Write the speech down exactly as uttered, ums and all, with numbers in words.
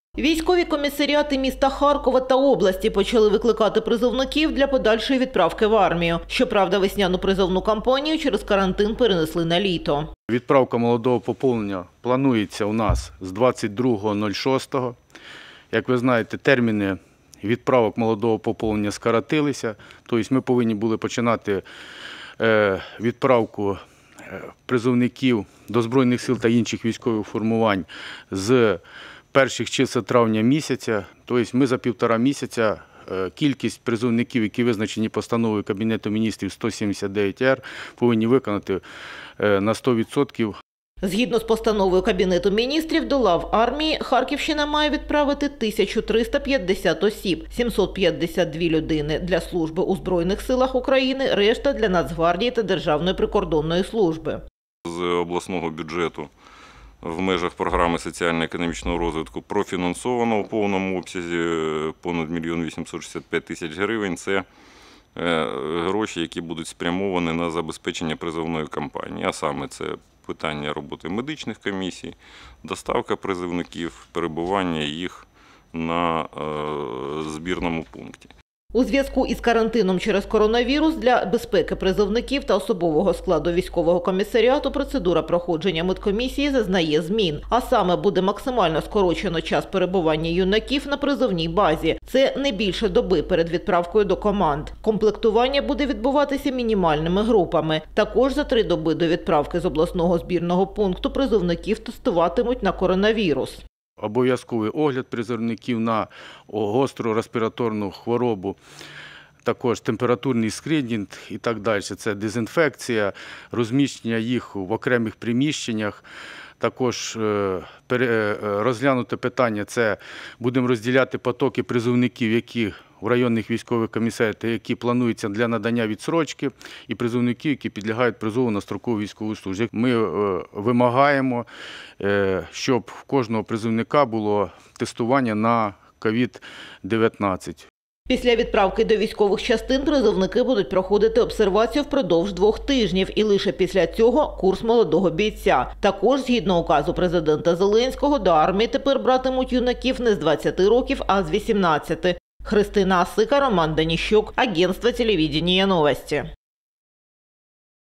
Військові комісаріати міста Харкова та області почали викликати призовників для подальшої відправки в армію. Щоправда, весняну призовну кампанію через карантин перенесли на літо. Відправка молодого поповнення планується у нас з двадцять другого шостого. Як ви знаєте, терміни відправок молодого поповнення скоротилися. Тобто ми повинні були починати відправку призовників до Збройних сил та інших військових формувань з перших чисел травня місяця. Тобто ми за півтора місяця кількість призовників, які визначені постановою Кабінету міністрів сто сімдесят дев'ять ер, повинні виконати на сто відсотків. Згідно з постановою Кабінету міністрів, до лав армії Харківщина має відправити тисячу триста п'ятдесят осіб, сімсот п'ятдесят дві людини для служби у Збройних силах України, решта для Нацгвардії та Державної прикордонної служби. З обласного бюджету в межах програми соціально-економічного розвитку профінансовано у повному обсязі понад мільйон вісімсот шістдесят п'ять тисяч гривень. Це гроші, які будуть спрямовані на забезпечення призовної кампанії, а саме це питання роботи медичних комісій, доставка призовників, перебування їх на збірному пункті. У зв'язку із карантином через коронавірус для безпеки призовників та особового складу військового комісаріату процедура проходження медкомісії зазнає змін. А саме буде максимально скорочено час перебування юнаків на призовній базі. Це не більше доби перед відправкою до команд. Комплектування буде відбуватися мінімальними групами. Також за три доби до відправки з обласного збірного пункту призовників тестуватимуть на коронавірус. Обов'язковий огляд призовників на гостру респіраторну хворобу, також температурний скринінг і так далі. Це дезінфекція, розміщення їх в окремих приміщеннях. Також розглянути питання – це будемо розділяти потоки призовників, які в районних військових комісаріатах, які плануються для надання відстрочки, і призовників, які підлягають призову на строкову військову службу. Ми вимагаємо, щоб в кожного призовника було тестування на ковід дев'ятнадцять. Після відправки до військових частин призовники будуть проходити обсервацію впродовж двох тижнів і лише після цього курс молодого бійця. Також, згідно указу президента Зеленського, до армії тепер братимуть юнаків не з двадцяти років, а з вісімнадцяти. Христина Асика, Роман Даніщук, агентство телевидения «Новости».